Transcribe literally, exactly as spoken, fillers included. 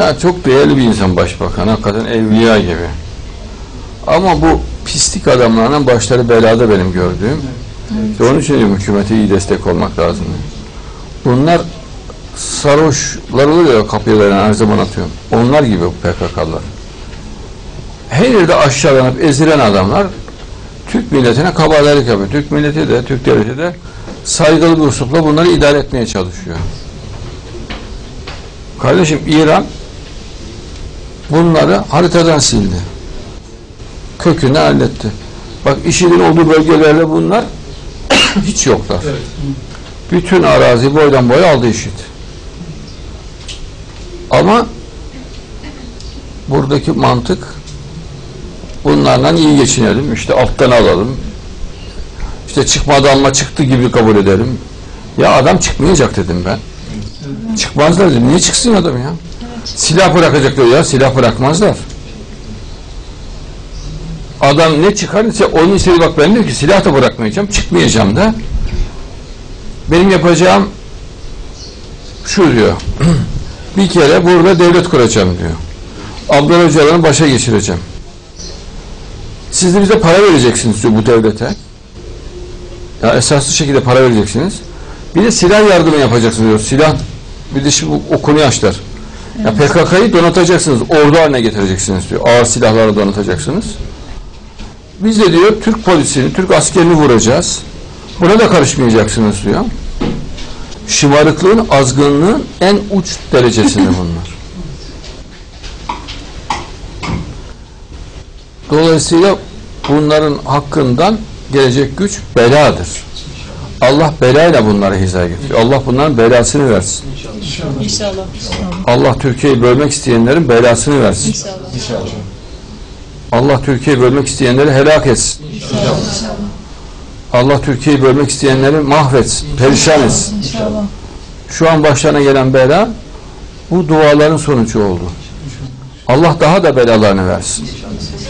Ya çok değerli bir insan başbakan, hakikaten evliya gibi. Ama bu pislik adamlarla başları belada benim gördüğüm. Evet. İşte onun için diyorum, hükümete iyi destek olmak lazım. Bunlar sarhoşlar oluyor ya, kapıya dayanan, her zaman atıyorum. Onlar gibi bu P K K'lılar. Her yerde aşağılanıp ezilen adamlar Türk milletine kabalık yapıyor. Türk milleti de, Türk devleti de saygılı bir uslupla bunları idare etmeye çalışıyor. Kardeşim, İran bunları haritadan sildi. Kökünü halletti. Bak, IŞİD'in olduğu bölgelerde bunlar hiç yoklar. Evet. Bütün arazi boydan boya aldı IŞİD. Ama buradaki mantık, bunlarla iyi geçinelim, işte alttan alalım, işte çıkmadı ama çıktı gibi kabul edelim. Ya adam çıkmayacak dedim ben. Çıkmazlar dedim. Niye çıksın adam ya? Silah bırakacaklar ya. Silah bırakmazlar. Adam ne çıkarırsa onun istediği, bak ben diyor ki silah da bırakmayacağım, çıkmayacağım da. Benim yapacağım şu diyor. Bir kere burada devlet kuracağım diyor. Abdullah Öcalan'ı başa geçireceğim. Siz de bize para vereceksiniz diyor bu devlete. Ya esaslı şekilde para vereceksiniz. Bir de silah yardımı yapacaksınız diyor. Silah, bir de şimdi o konuyu açtılar. Evet. Ya P K K'yı donatacaksınız, ordu haline getireceksiniz diyor. Ağır silahları donatacaksınız. Biz de diyor Türk polisini, Türk askerini vuracağız. Buna da karışmayacaksınız diyor. Şımarıklığın, azgınlığın en uç derecesinde bunlar. Dolayısıyla bunların hakkından gelecek güç beladır. Allah belayla bunları hizaya getiriyor. Allah bunların belasını versin. İnşallah. İnşallah. Allah Türkiye'yi bölmek isteyenlerin belasını versin. İnşallah. İnşallah. Allah Türkiye'yi bölmek isteyenleri helak etsin. İnşallah. Allah Türkiye'yi bölmek isteyenleri mahvetsin, perişan etsin. İnşallah. Şu an başlarına gelen bela bu duaların sonucu oldu. Allah daha da belalarını versin.